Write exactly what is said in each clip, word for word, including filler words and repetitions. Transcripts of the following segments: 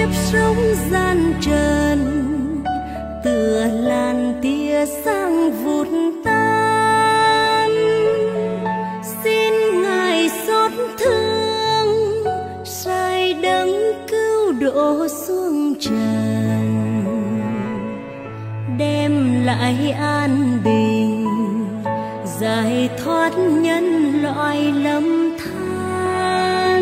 kiếp sống gian trần, tựa làn tia sáng vụt tan. Xin Ngài xót thương, sai đấng cứu độ xuống trần, đem lại an bình, giải thoát nhân loại lầm than.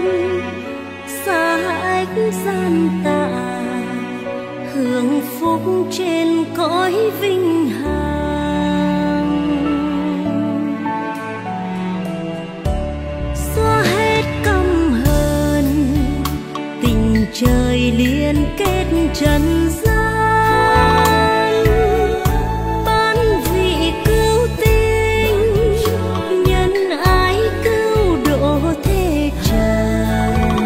Xa ách gian tạ, hưởng phúc trên cõi vinh hằng. Xóa hết căm hờn, tình trời liên kết trần gian. Ban vị cứu tinh, nhân ái cứu độ thế trần,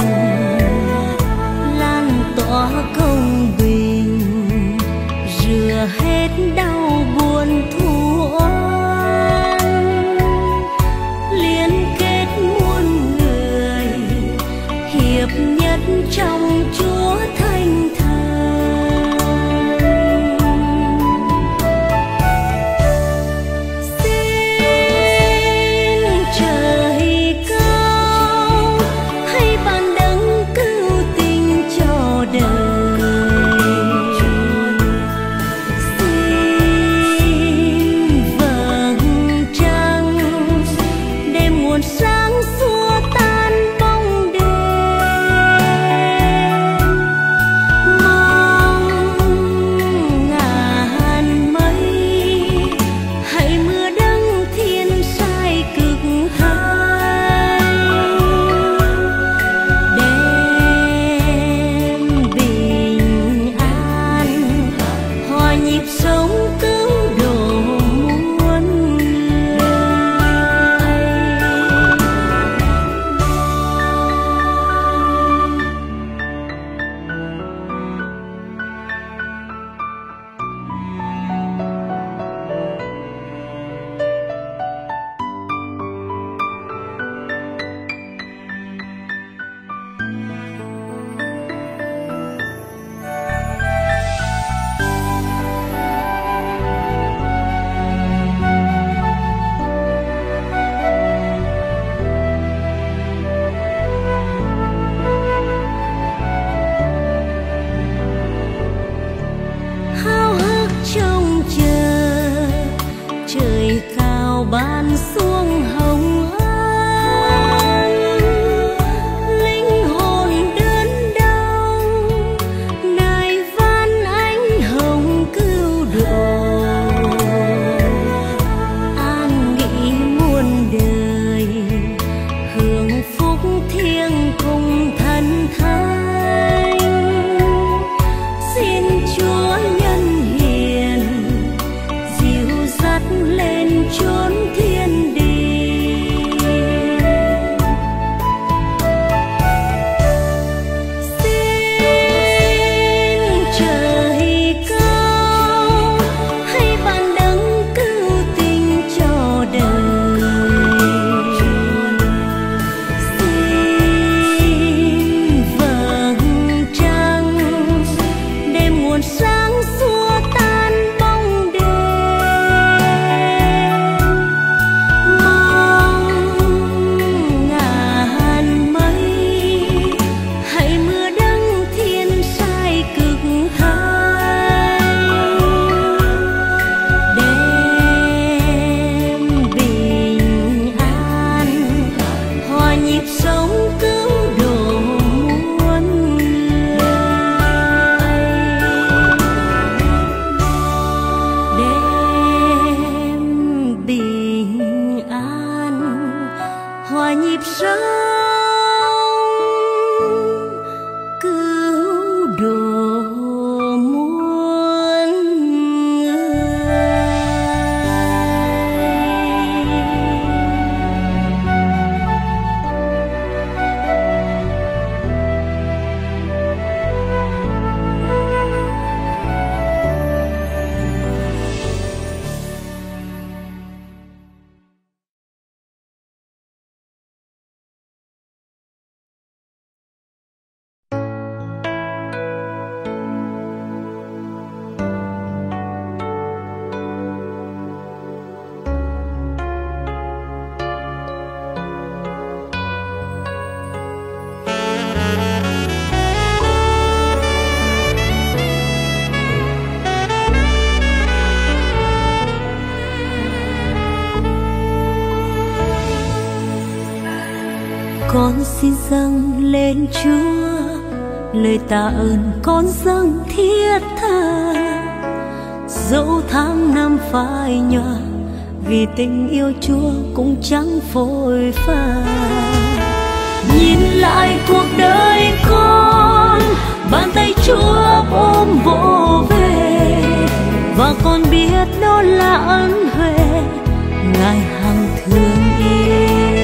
lan tỏa công bình, rửa hết đau buồn thù oan. Liên kết muôn người, hiệp nhất trong Chúa Thánh Thần. Xin trời cao hãy ban đấng cứu tinh cho đời. Xin vầng trăng đem nguồn sáng xua tan bóng đêm. Mong ngàn mây hãy mưa đấng thiên sai cực thánh, đem bình an hòa nhịp sống cứu độ muôn người. Háo hức trông chờ trời cao ban xuống hồng ân. Linh hồn đớn đau nài van ánh hồng cứu độ, an nghỉ muôn đời, hưởng phúc thiêng cùng thần thánh. Xin Chúa nhân hiền dìu dắt lên chốn thiên đình. Xin trời cao hãy ban đấng cứu tinh cho đời. Xin vầng trăng đem nguồn sáng xua tan bóng đêm. Mong ngàn mây hãy mưa đấng thiên sai cực thánh, đem bình an hòa nhịp sống cứu độ muôn người. Đem bình an hòa nhịp sống Con xin dâng lên Chúa lời tạ ơn, con dâng thiết tha. Dẫu tháng năm phai nhòa, vì tình yêu Chúa cũng chẳng phôi pha. Nhìn lại cuộc đời con, bàn tay Chúa ôm vỗ về, và con biết đó là ân huệ Ngài hằng thương yêu.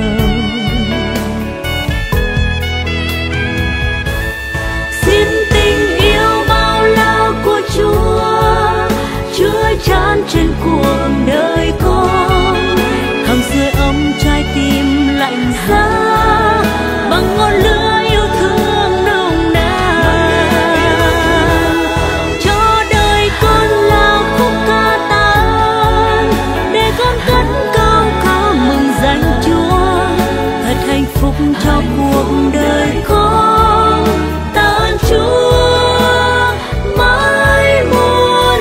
Xin tình yêu bao la của Chúa chứa chan trên cuộc đời con, hằng sưởi ấm trái tim lạnh giá bằng ngọn lửa yêu thương nồng nàn. Cho đời con là khúc ca tạ ơn, để con cất cao ca mừng danh Chúa. Thật hạnh phúc cho cuộc đời con, tạ ơn Chúa mãi muôn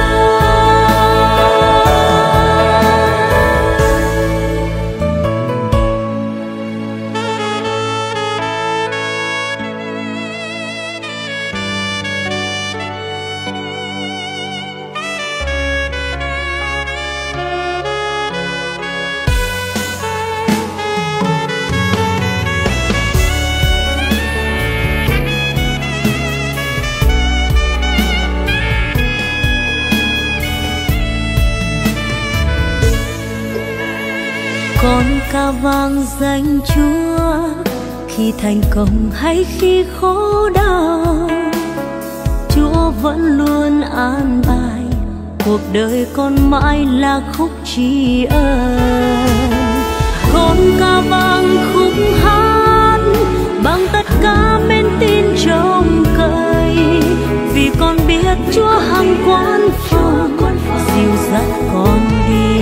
con ca vang danh Chúa khi thành công hay khi khổ đau. Chúa vẫn luôn an bài, cuộc đời con mãi là khúc tri ân. Con ca vang khúc hát bằng tất cả men tin trông cậy, vì con biết Chúa hằng quan phòng dìu dắt con đi.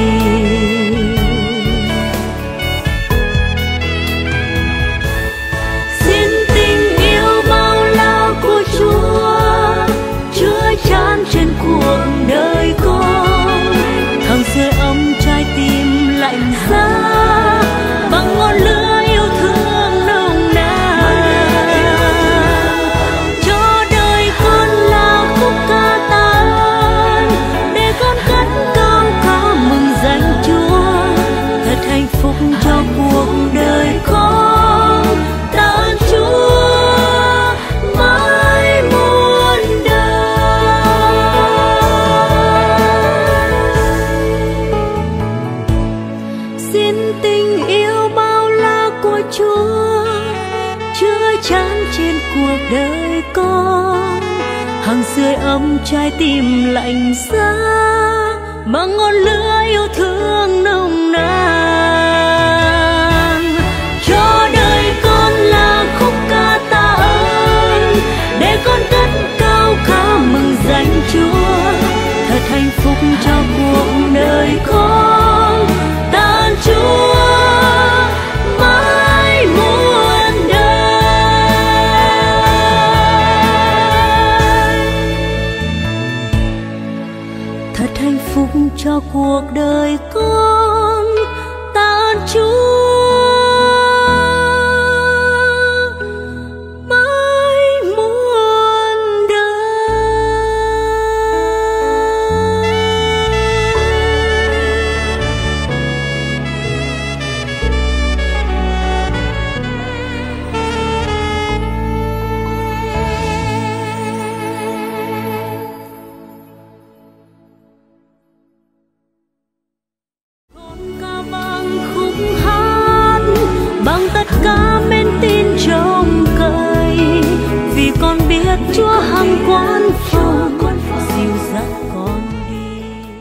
Chan trên cuộc đời con, hằng sưởi ấm trái tim lạnh giá bằng ngọn lửa yêu thương nồng nàn. Cho đời con là khúc ca tạ ơn, để con cất cao ca mừng danh Chúa. Thật hạnh phúc cho cuộc đời con, tạ ơn Chúa mãi muôn đời. Xin tình yêu bao la của Chúa chứa chan trên cuộc đời con, hằng sưởi ấm trái tim lạnh giá bằng ngọn lửa yêu thương nồng nàn. Cho đời con là khúc ca tạ ơn, để con cất cao ca mừng danh Chúa. Thật hạnh phúc cho cuộc đời con, tạ ơn Chúa mãi muôn đời. Thật hạnh phúc cho cuộc đời con, tạ ơn Chúa mãi muôn đời. Con ca vang khúc hát bằng tất cả men tin trông cậy, vì con biết Chúa hằng quan phòng dìu dắt con đi.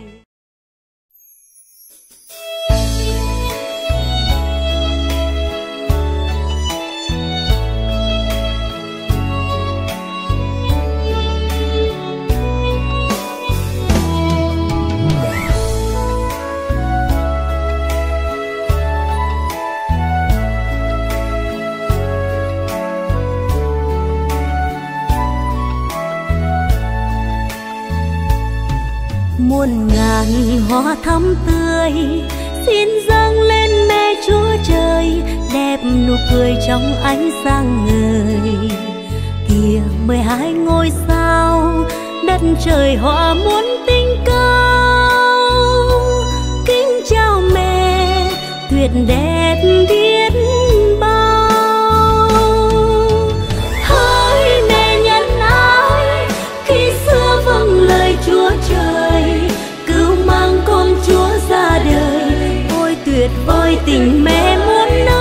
Muôn ngàn hoa thắm tươi xin dâng lên mẹ Chúa trời, đẹp nụ cười trong ánh sáng ngời. Kìa mười hai ngôi sao, đất trời hòa muôn tình cao. Kính chào mẹ tuyệt đẹp biết bao. Hỡi mẹ nhân ái, khi xưa vâng lời Chúa Trời, cứu mang con Chúa ra đời. Ôi tuyệt vời tình mẹ muôn nơi.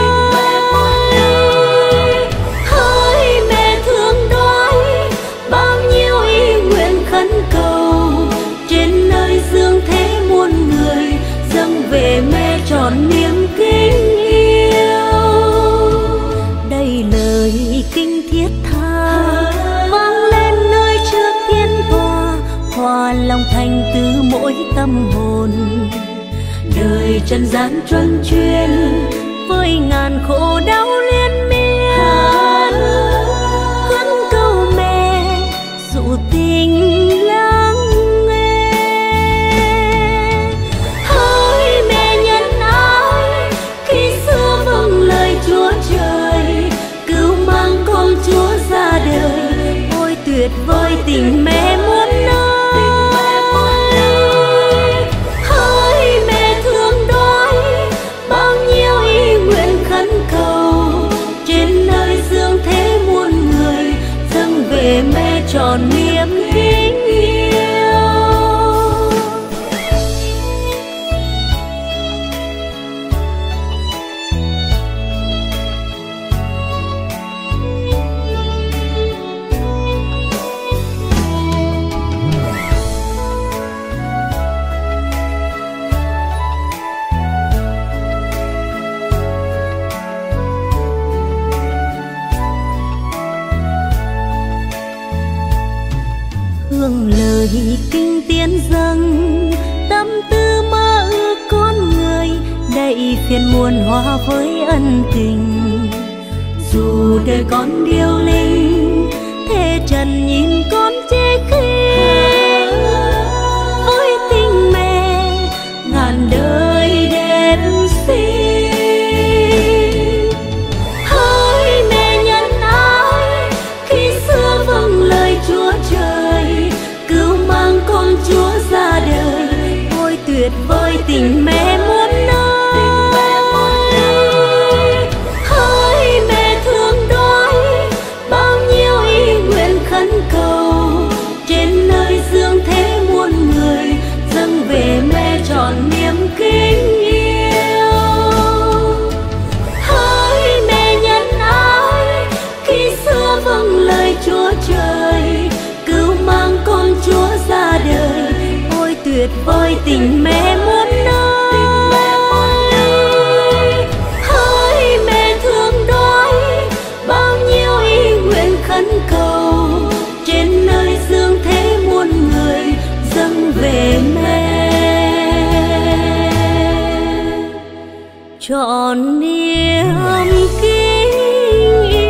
Hỡi mẹ thương đói, bao nhiêu ý nguyện khấn cầu, trên nơi dương thế muôn người dâng về mẹ trọn niềm kính yêu. Đây lời kinh thiết tha vang lên nơi trước thiên tòa, hòa lòng thành từ mỗi tâm hồn. Đời trần gian truân chuyên với ngàn khổ đau liên miên, khấn cầu mẹ dụ tình lắng nghe. Hỡi mẹ nhân ái, khi xưa vâng lời Chúa Trời, cứu mang con Chúa ra đời. Ôi tuyệt vời tình mẹ muôn nơi. Mẹ tròn niềm kính yêu. Hương lời kinh tiến dâng, tâm tư mơ ước con người, đầy phiền muôn hoa với ân tình. Dù đời con điêu linh, thế trần nhìn con chê khinh. Với tình mẹ ngàn đời đến xin. Hỡi mẹ nhân ái, khi xưa vâng lời Chúa Trời, cứu mang con Chúa ra đời. Ôi tuyệt vời tình mẹ muôn nơi. Hỡi mẹ thương đói, bao nhiêu ý nguyện khấn cầu, trên nơi dương thế muôn người dâng về mẹ trọn niềm kính yêu. Hỡi mẹ nhân ái, khi xưa vâng lời Chúa Trời, cứu mang con Chúa ra đời. Ôi tuyệt vời tình mẹ muôn nơi. Hỡi mẹ thương đói, bao nhiêu ý nguyện khấn cầu, trên nơi dương thế muôn người dâng về mẹ trọn niềm kính yêu.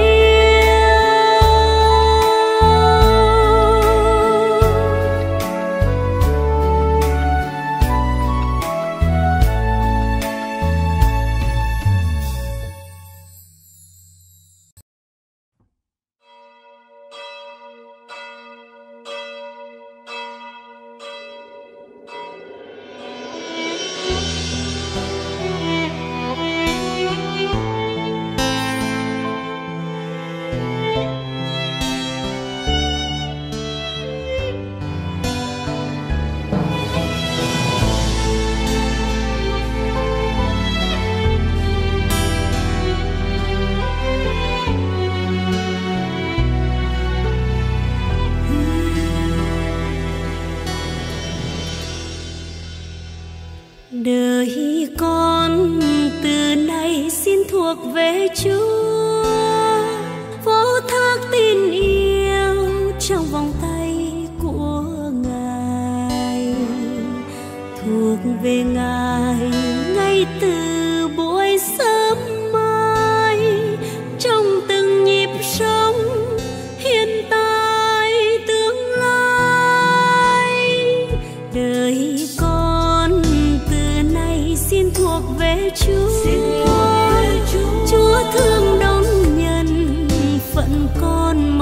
Đời con từ nay xin thuộc về Chúa, phó thác tin yêu trong vòng tay của Ngài, thuộc về Ngài ngay từ buổi sớm mai, trong từng nhịp sống hiện tại tương lai. Đời con từ nay xin thuộc về Chúa, Chúa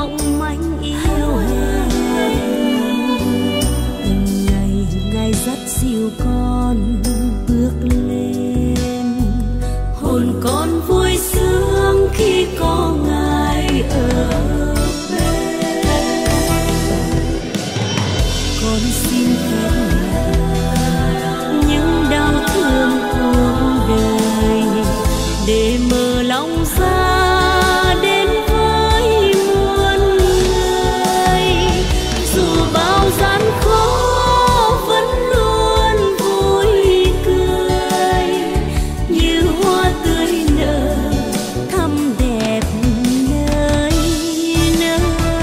mộng manh yêu hẹn. Từng ngày ngày dắt dìu con bước lên, hồn con vui sướng khi có ngài ở bên. Con xin phép những đau thương cuộc đời để mở lòng ra đến với muôn người. Dù bao gian khó vẫn luôn vui cười, như hoa tươi nở thắm đẹp nơi nơi.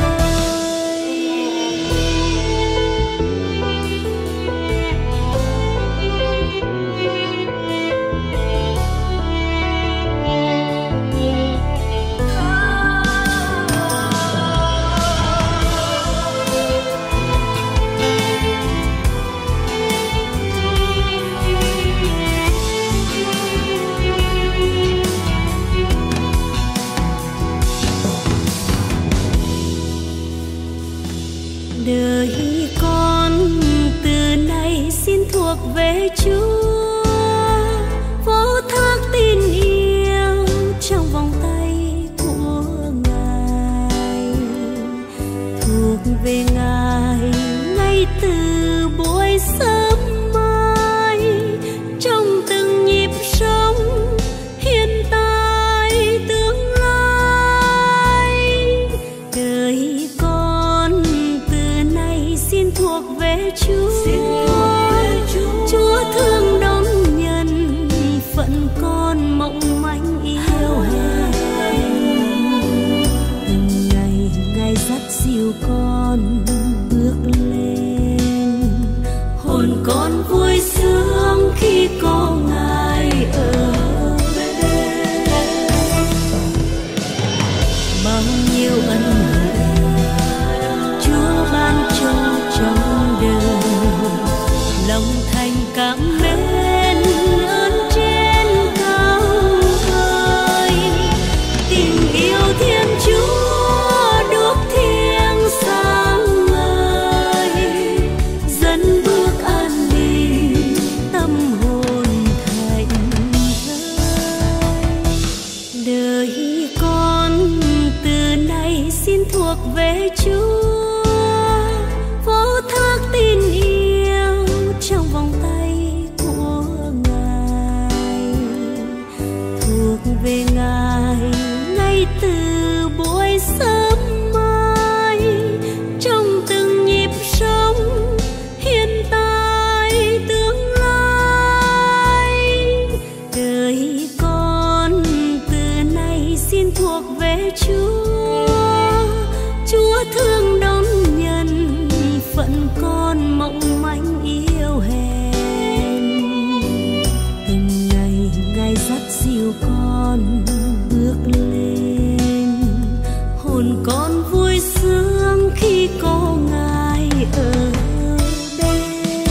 Đời con từ nay xin thuộc về Chúa, phó thác tin yêu trong vòng tay của Ngài, thuộc về Ngài ngay từ buổi sớm mai, trong từng nhịp sống hiện tại tương lai. Đời con từ nay xin thuộc về Chúa, Chúa thương đón nhận phận con mộng manh yêu hẹn. Từng ngày ngày dắt dìu con bước lên, hồn con vui sướng khi có ngài ở bên. Bao nhiêu ân huệ Chúa ban cho trong đời, lòng thành cảm mến ơn trên cao vời. Tình yêu Thiên Chúa đuốc thiêng sáng ngời, dẫn bước an bình tâm hồn thành thơi. Đời con từ nay xin thuộc về Chúa, phó thác tin yêu trong vòng tay của Ngài, thuộc về Ngài ngay từ buổi sớm mai, trong từng nhịp sống hiện tại tương lai. Đời con từ nay xin thuộc về Chúa, Chúa thương đón nhận phận con mộng manh yêu hẹn. Từng ngày ngày dắt dìu con bước lên, hồn con vui sướng khi có ngài ở bên.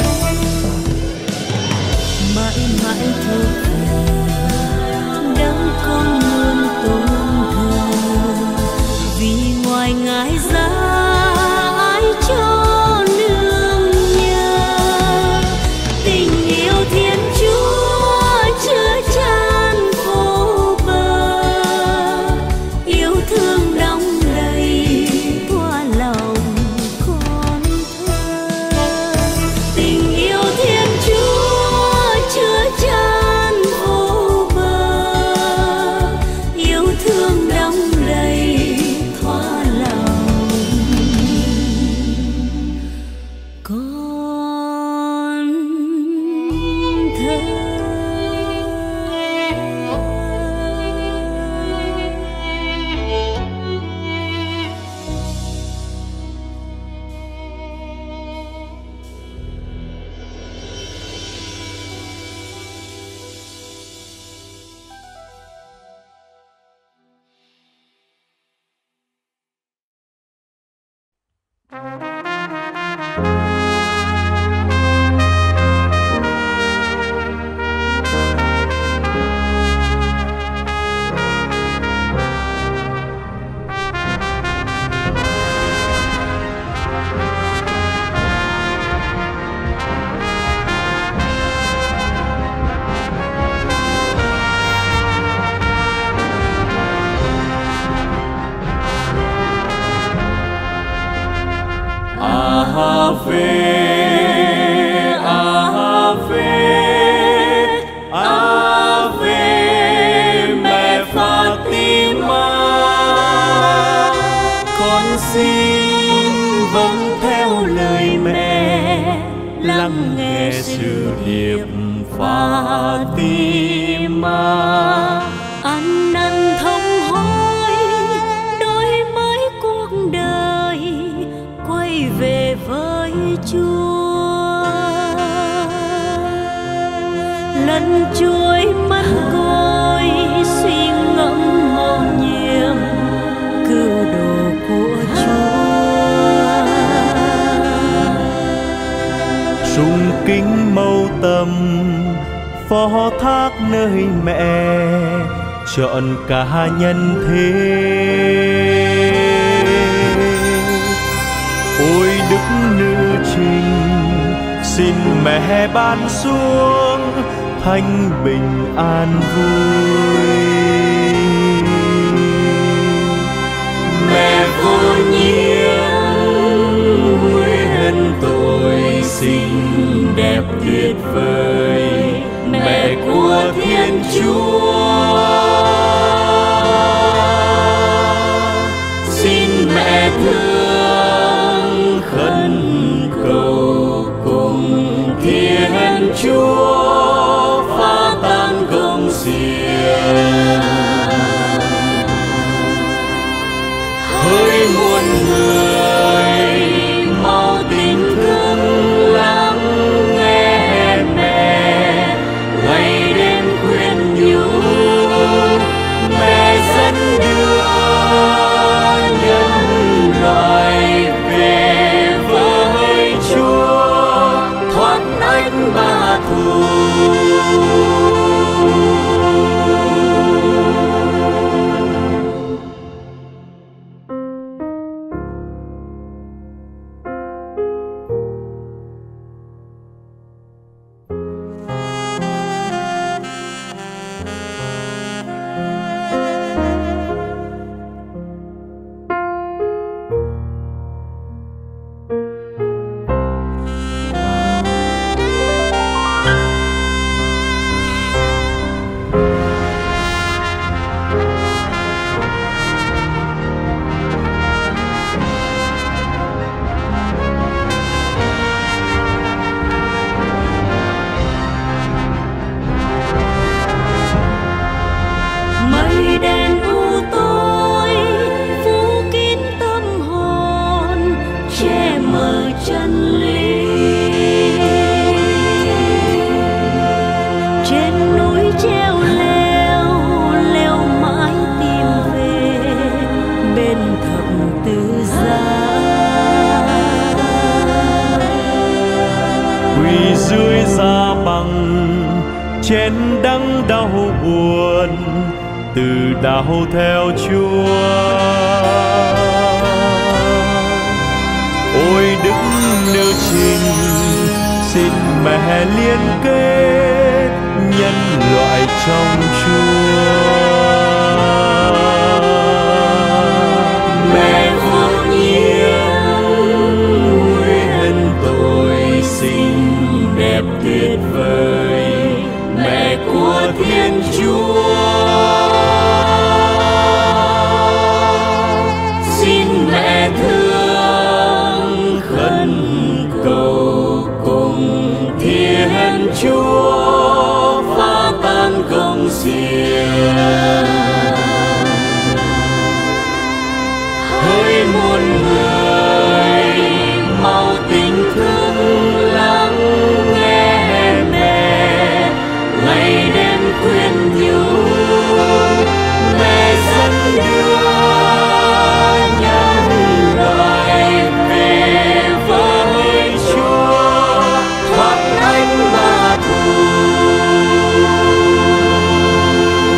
Mãi mãi thuộc về đấng con luôn tôn thờ, vì ngoài ngài ra ai cho nương nhờ. Tình yêu Thiên Chúa chứa chan vô bờ, yêu thương đong đầy thua lòng con thơ. Tình yêu Thiên Chúa chứa chan vô bờ, yêu thương đong đầy thua lòng con thơ. lắng nghe sự điệp Fatima. Ăn năn thống hối đổi mới cuộc đời, quay về với Chúa. Lần chuối mắt côi suy ngẫm mầu nhiệm cứu độ của Chúa. Sung kính mâu tâm phó thác nơi mẹ chọn cả nhân thế. Ôi đức nữ trinh xin mẹ ban xuống thanh bình an vui. Mẹ vô nhiễm nguyên tội xinh đẹp tuyệt vời, mẹ của Thiên Chúa. Xin mẹ thương khẩn cầu cùng Thiên Chúa phá tan công xiềng. Hỡi muôn người mau tình thương lắng nghe mẹ, ngày đêm khuyên nhủ mẹ dẫn đưa nhân loại về với Chúa, thoát ách ba thù. Trên đắng đau buồn từ đau theo Chúa. Ôi đức nữ trinh xin mẹ liên kết nhân loại trong Chúa. Mẹ vô nhiễm nguyên tội xinh đẹp tuyệt vời, mẹ của Thiên Chúa. Xin mẹ thương khẩn cầu cùng Thiên Chúa phá tan công xiềng. Hỡi muôn người mau tình thương lắng nghe mẹ, ngày đêm khuyên nhủ mẹ dẫn đưa nhân loại về với Chúa, thoát ách ba thù.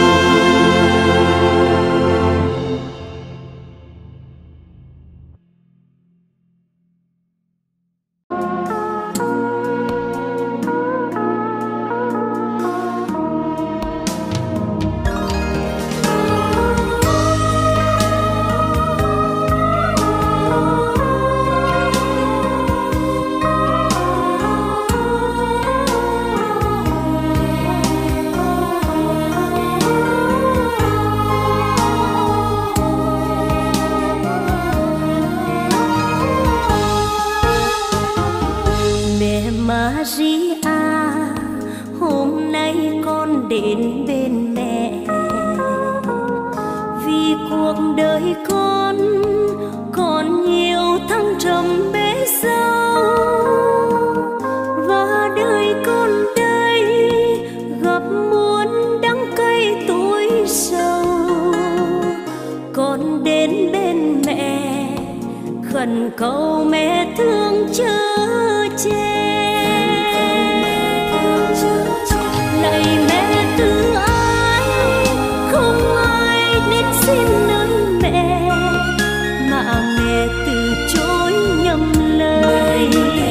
đến bên mẹ. Vì cuộc đời con còn nhiều thăng trầm bể sâu, và đời con đây gặp muôn đắng cay tối sâu. Con đến bên mẹ khẩn cầu mẹ thương chở che. Lạy mẹ từ ái, không ai đến xin nơi mẹ, mà mẹ từ chối nhầm lời.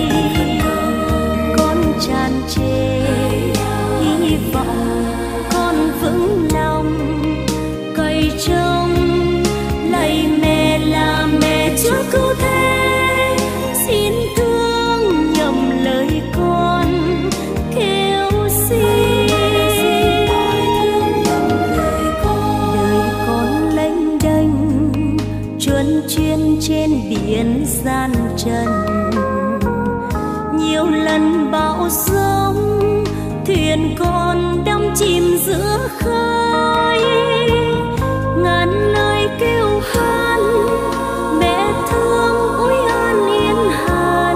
Con tràn trề hy vọng, con vững lòng cậy trông. Lạy mẹ là mẹ Chúa cứu thế, xin thương nhầm lời con kêu xin. Đời con lênh đênh chuân chuyên trên biển gian trần, nhiều lần bão giông thuyền con đắm chìm giữa khơi. Ngàn lời kêu han mẹ thương ôi an yên hàn,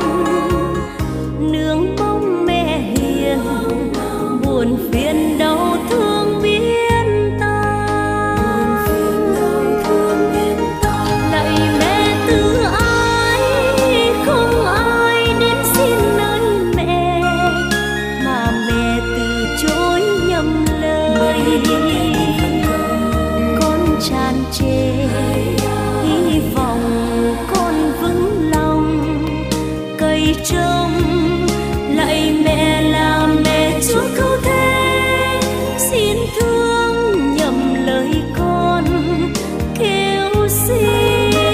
nương mong mẹ hiền buồn phiền đau thương biến tan. Lạy mẹ từ ái, không ai đến xin nơi mẹ, mà mẹ từ chối nhầm lời. Con tràn trề hy vọng, con vững lòng cậy trông. Lạy mẹ là mẹ Chúa cứu thế, xin thương nhầm lời con kêu xin.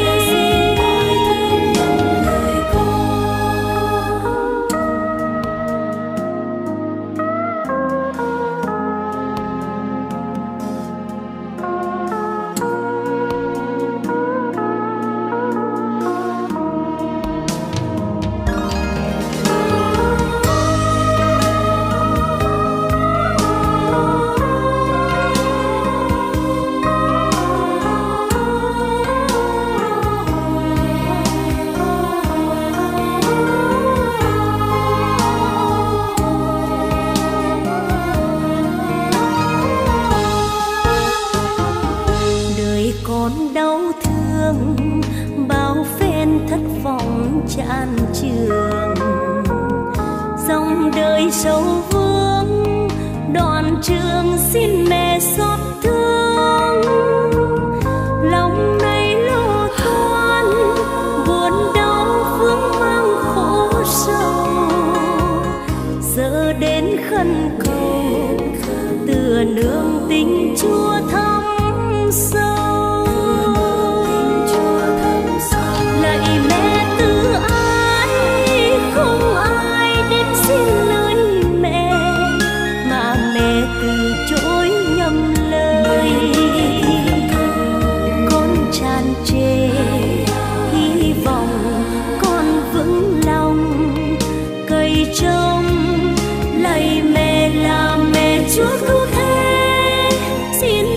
Con đau thương bao phen thất vọng chan trường, dòng đời sâu vương đoạn trường xin mẹ xót thương. Lòng này lo toan buồn đau vương mang khổ sầu, giờ đến khẩn cầu tựa nương tình Chúa thắm sâu. Lạy mẹ từ ái, không ai đến xin nơi mẹ, mà mẹ từ chối nhầm lời. Con tràn trề hy vọng, con vững lòng cậy trông. Lạy mẹ là mẹ Chúa cứu thế, xin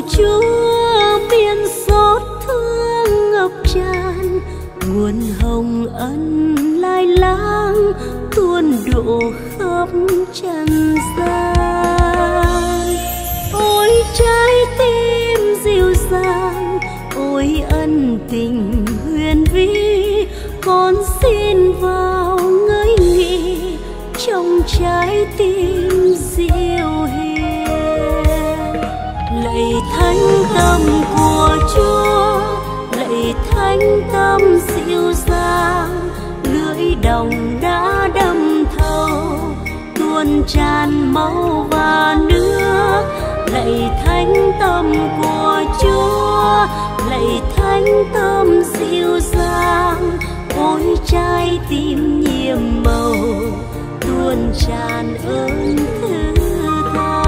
Chúa biển xót thương ngập tràn, nguồn hồng ân lai láng tuôn đổ khắp trần gian. Ôi trái tim dịu dàng, ôi ân tình huyền vĩ, con xin vào ngơi nghỉ trong trái tim dịu hiền. Lạy thánh tâm của Chúa, lạy thánh tâm dịu dàng, lưỡi đồng đã đâm thấu tuôn tràn máu và nước. Lạy thánh tâm của Chúa, lạy thánh tâm dịu dàng, ôi trái tim nhiệm màu tuôn tràn ơn thứ tha.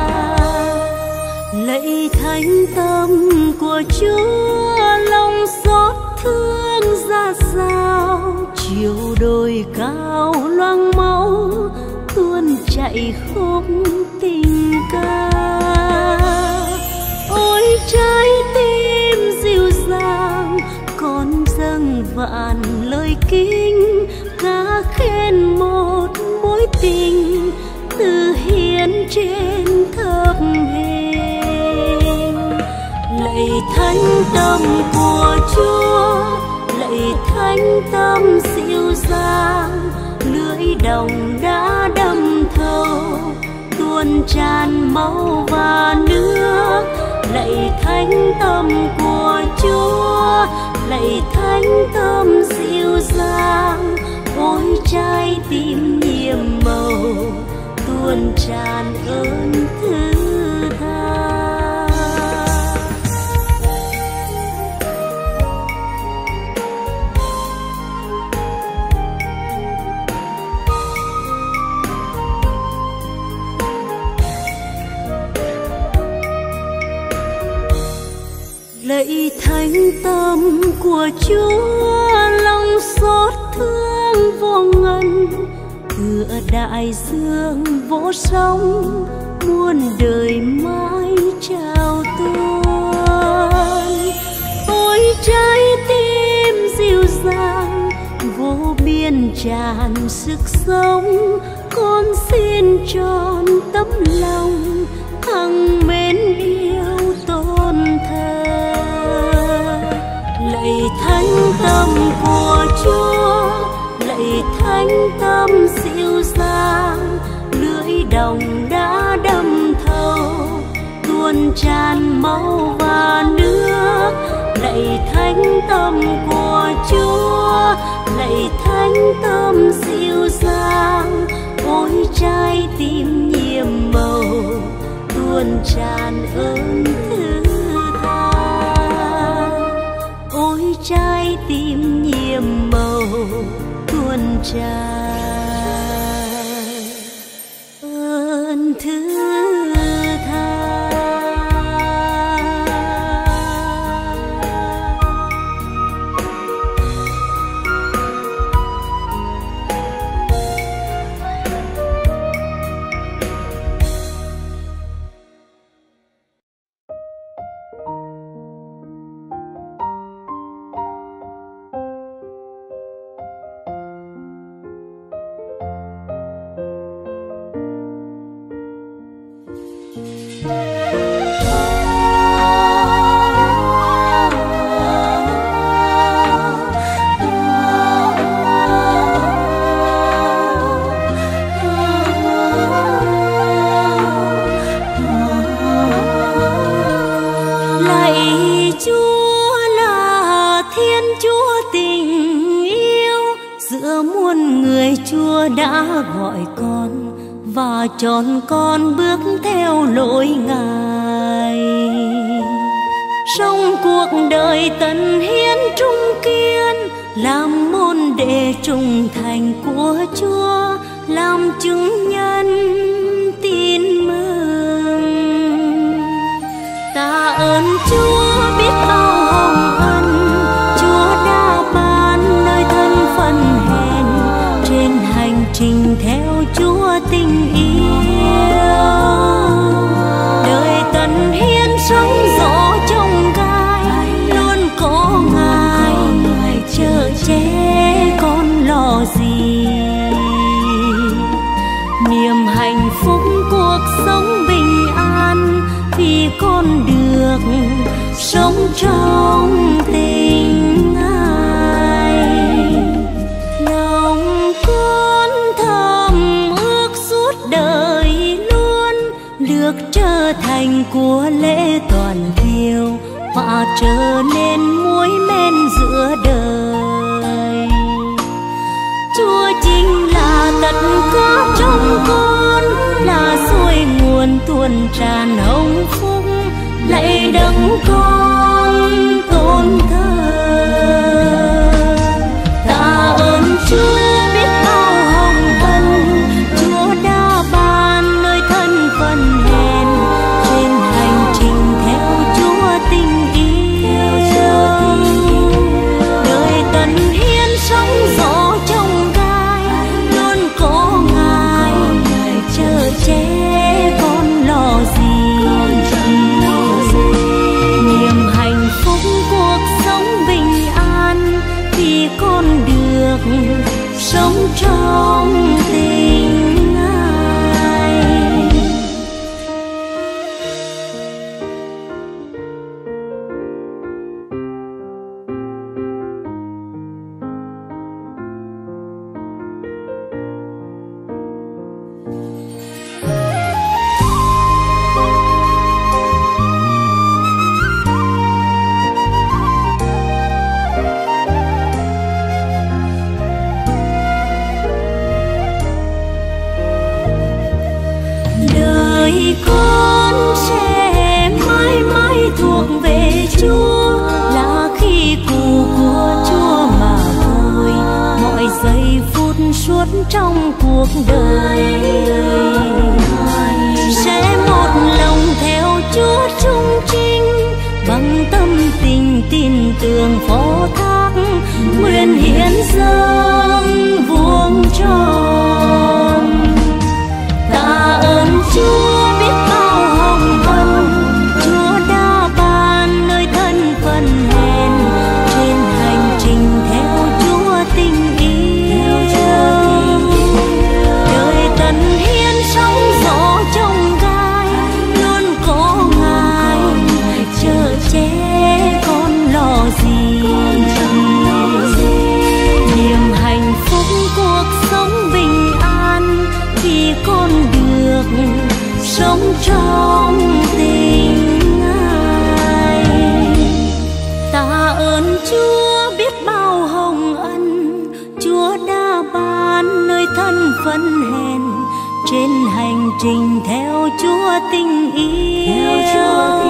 Lạy thánh tâm của Chúa, lòng xót thương ra sao, chiều đồi cao loang máu tuôn chảy khúc tình ca. Ôi trái tim dịu dàng, con dâng vạn lời kính, ca khen một mối tình từ hiến trên thập hình. Lạy thánh tâm của Chúa, lạy thánh tâm dịu dàng, lưỡi đồng đã đâm thấu tuôn tràn máu và nước. Lạy thánh tâm của Chúa, lạy thánh tâm dịu dàng, ôi trái tim nhiệm màu tuôn tràn ơn thứ tha. Lạy thánh tâm của Chúa, lòng xót thương vô ngần, tựa đại dương vỗ sóng muôn đời mãi trao tuôn. Ôi trái tim dịu dàng, vô biên tràn sức sống, con xin tròn tấm lòng hằng mến yêu tôn thờ. Lạy thánh tâm của Chúa, lạy thánh tâm dịu dàng, lưỡi đồng đã đâm thấu tuôn tràn máu và nước. Lạy thánh tâm của Chúa, lạy thánh tâm dịu dàng, ôi trái tim nhiệm màu tuôn tràn ơn thứ tha. Ôi trái tim nhiệm màu tuôn tràn ơn thứ tha. Chúa đã gọi con và chọn con bước theo lối Ngài. Trong cuộc đời tận hiến trung kiên, làm môn đệ trung thành của Chúa, làm chứng nhân tin mừng. Ta ơn Chúa biết bao hồng ân, Chúa đã ban nơi thân phận hèn, trên hành trình theo Chúa tình yêu. Đời tận hiến sống con được sống trong tình ai. Lòng con thầm ước suốt đời luôn được trở thành của lễ toàn thiêu và trở nên muối men giữa đời. Chúa chính là tất cả trong con, là suối nguồn tuôn tràn hồng phúc, lạy đấng con tôn thờ. Tạ ơn Chúa biết bao hồng ân, Chúa đã ban nơi thân phận hèn, trên hành trình theo Chúa tình yêu. Đời tận hiến sóng gió trong gai, luôn có Ngài chở che con lo gì. Niềm hạnh phúc cuộc sống bình an vì con được sống trong tình ai. Đời con sẽ mãi mãi thuộc về Chúa, là khi cụ của Chúa mà thôi. Mọi giây phút suốt trong cuộc đời sẽ một lòng theo Chúa trung trinh, bằng tâm tình tin tưởng phó thác, nguyện hiến dâng vuông tròn. Tạ ơn Chúa biết bao hồng ân, Chúa đã ban nơi thân phận hèn, trên hành trình theo Chúa tình yêu. Đời tận hiến sóng gió trong gai, luôn có Ngài chở che con lo gì. Niềm hạnh phúc cuộc sống bình an vì con được sống trong tình ai. Tạ ơn Chúa biết bao hồng ân, Chúa đã ban nơi thân phận hèn, trên hành trình theo Chúa tình yêu.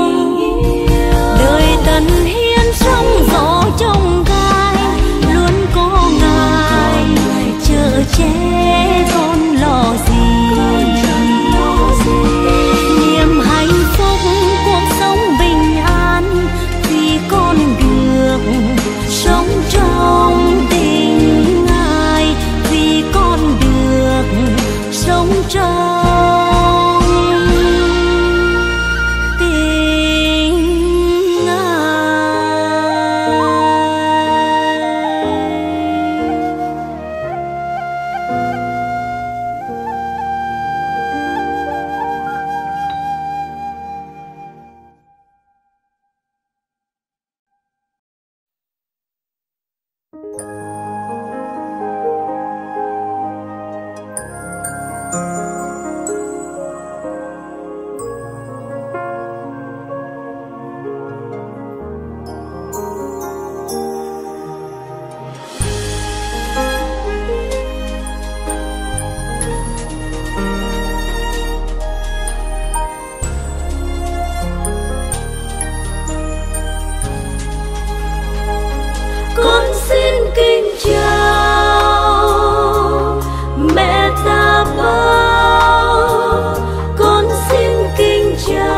Đời tận hiến sóng gió trong gai, luôn có Ngài chở che con lo gì. Niềm hạnh phúc cuộc sống bình an vì con được sống trong tình ai, vì con được sống trong tình ai. Con xin kính chào mẹ ta bao, con xin kính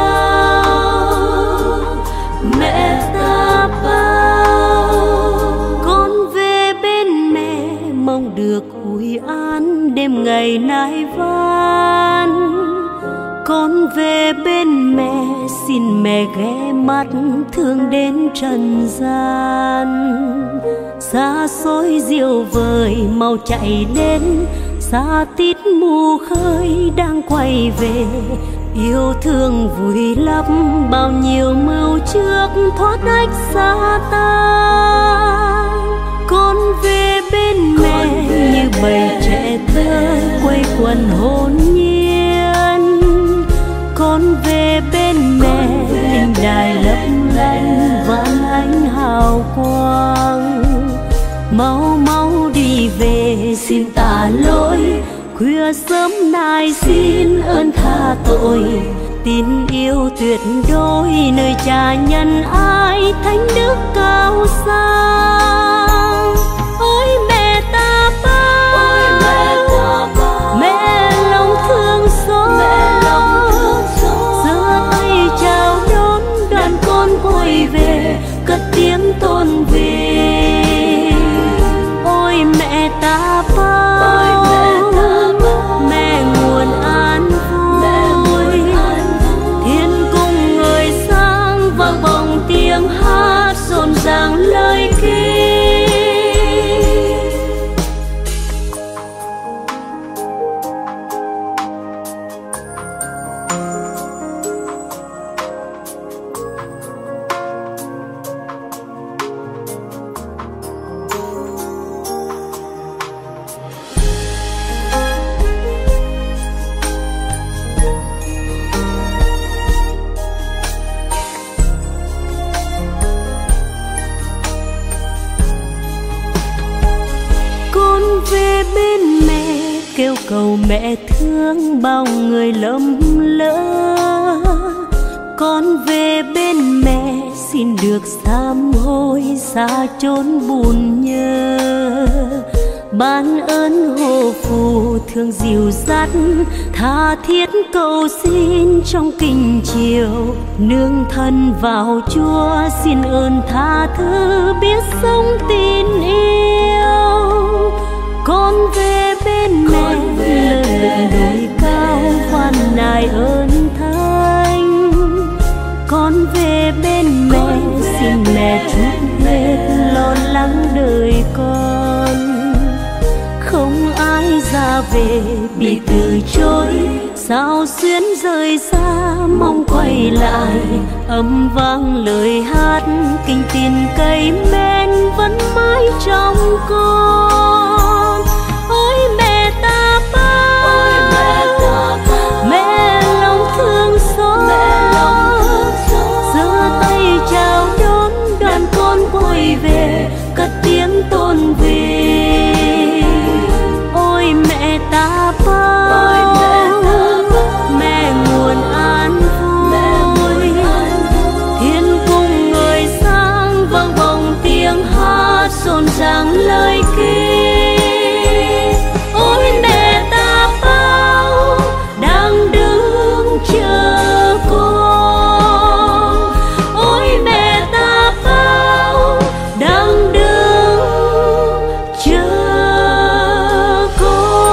chào mẹ ta bao. Con về bên mẹ mong được ủi an đêm ngày nai van. Con về bên mẹ xin mẹ ghé mắt thương đến trần gian. Xa xôi diệu vời mau chạy đến, xa tít mù khơi đang quay về. Yêu thương vùi lấp bao nhiêu mưu trước thoát ách xa ta. Con về bên mẹ như bầy trẻ thơ quây quần hồn nhiên. Con về bên mẹ hình đài lấp lánh vạn ánh hào quang. Mau mau đi về xin tả lỗi, khuya sớm nay xin ơn tha tội. Tin yêu tuyệt đối nơi cha nhân ai thánh đức cao sang. Ôi mẹ ta bao, mẹ lòng thương xót, giơ tay chào đón đoàn con quay về cất tiếng tôn vinh. Ôi mẹ ta bao, mẹ nguồn an vui, thiên cung người sang vang vọng tiếng hát rộn ràng lời kinh. Kêu cầu mẹ thương bao người lầm lỡ. Con về bên mẹ xin được sám hối xa chốn buồn nhớ. Ban ơn hộ phù thương dìu dắt, tha thiết cầu xin trong kinh chiều. Nương thân vào Chúa xin ơn tha thứ biết sống tin yêu. Con về bên mẹ lớn đồi cao khoan nài ơn thánh. Con về bên mẹ xin mẹ chút hết lo lắng đời con. Không ai ra về bị từ chối, sao xuyến rời xa mong quay lại. Âm vang lời hát kinh tin cây men vẫn mãi trong con. Ôi mẹ ta bao, mẹ lòng thương xót, giơ tay chào đón đoàn con quay về cất tiếng tôn vinh. Ôi mẹ ta bao, mẹ nguồn an vui, thiên cung người sang vang vọng tiếng hát rộn ràng lời kinh. Ôi mẹ ta bao đang đứng chờ con. Ôi mẹ ta bao đang đứng chờ con.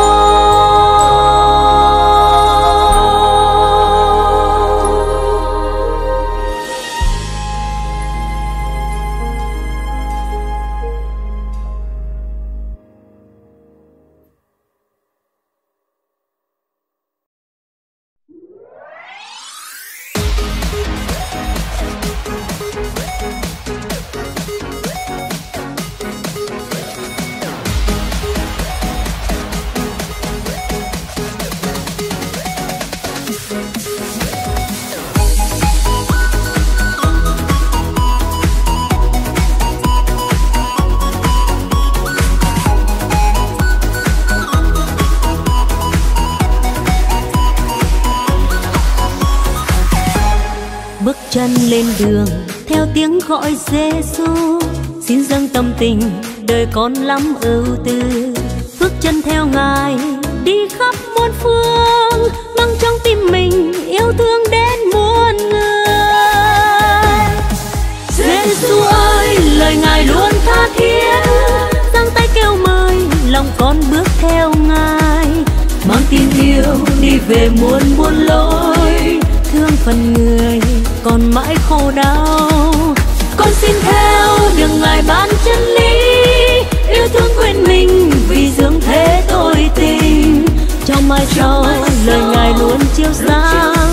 Bước chân lên đường theo tiếng gọi Giêsu, xin dâng tâm tình đời con lắm ưu tư. Bước chân theo Ngài đi khắp muôn phương, mang trong tim mình yêu thương đến muôn người. Giêsu ơi, lời Ngài luôn tha thiết, giang tay kêu mời lòng con bước theo Ngài. Mang tin yêu đi về muôn muôn lối, thương phần người còn mãi khổ đau. Con xin theo đường Ngài ban chân lý, yêu thương quên mình vì dương thế tôi tình. Trong mai sau lời Ngài luôn chiếu sáng,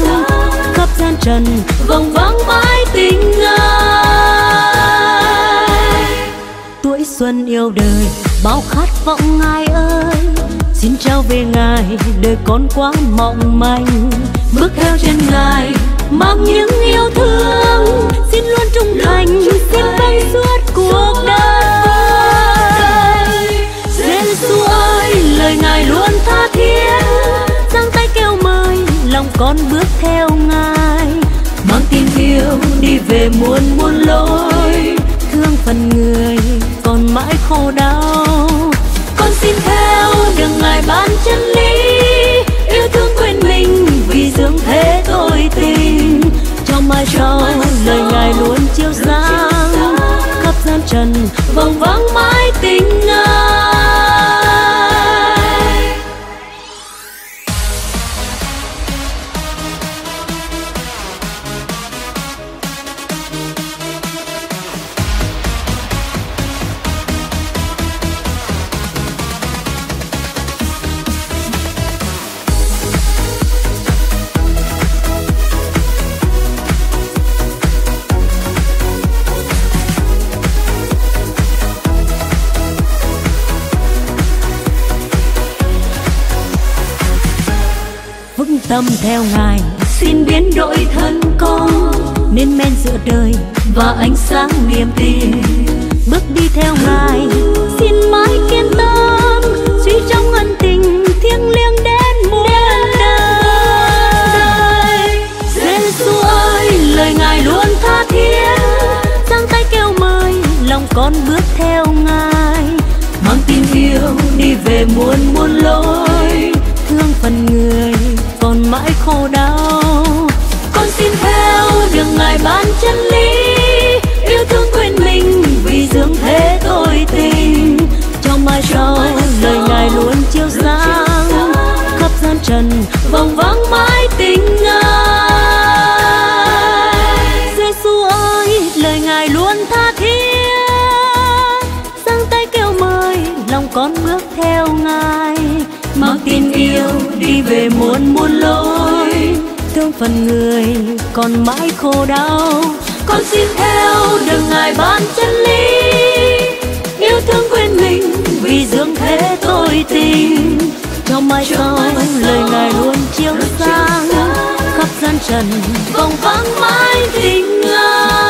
trần vòng vắng mãi tình ngài. Tuổi xuân yêu đời bao khát vọng ngài ơi, xin trao về ngài đời con quá mong manh. Bước theo chân ngài mang những yêu thương, xin luôn trung thành, xin vâng suốt cuộc đời. Giê-xu ơi, lời ngài luôn tha thiết, giang tay kêu mời lòng con bước theo ngài. Mang tin yêu đi về muôn muôn lối, thương phần người còn mãi khổ đau. Con xin theo đường ngài ban chân lý, yêu thương quên mình vì dưỡng thế tôi tình. Trong mai sau lời ngài luôn chiếu sáng, khắp gian trần vòng vắng mãi tình ngài. Tâm theo ngài xin biến đổi thân con, nên men giữa đời và ánh sáng niềm tin. Bước đi theo ngài xin mãi kiên tâm, suy trong ân tình thiêng liêng đến muôn đời. Giê-xu ơi, lời ngài luôn tha thiết, giang tay kêu mời lòng con bước theo ngài. Mang tin yêu đi về muôn muôn lối, thương phần người còn mãi khổ đau. Con xin theo đường ngài ban chân lý, yêu thương quên mình vì dưỡng thế tôi tình. Trong mai sau lời ngài luôn chiếu sáng, khắp gian trần vòng vắng mãi tình ngài. Giê-xu ơi, lời ngài luôn tha thiết, giang tay kêu mời lòng con bước theo ngài. Mang tin yêu đi về muôn muôn lối, thương phần người còn mãi khổ đau. Con xin theo đường ngài ban chân lý, yêu thương quên mình vì dưỡng thế tôi tình. Trong mai sau lời ngài luôn chiếu sáng, khắp gian trần vòng vắng mãi tình ngài.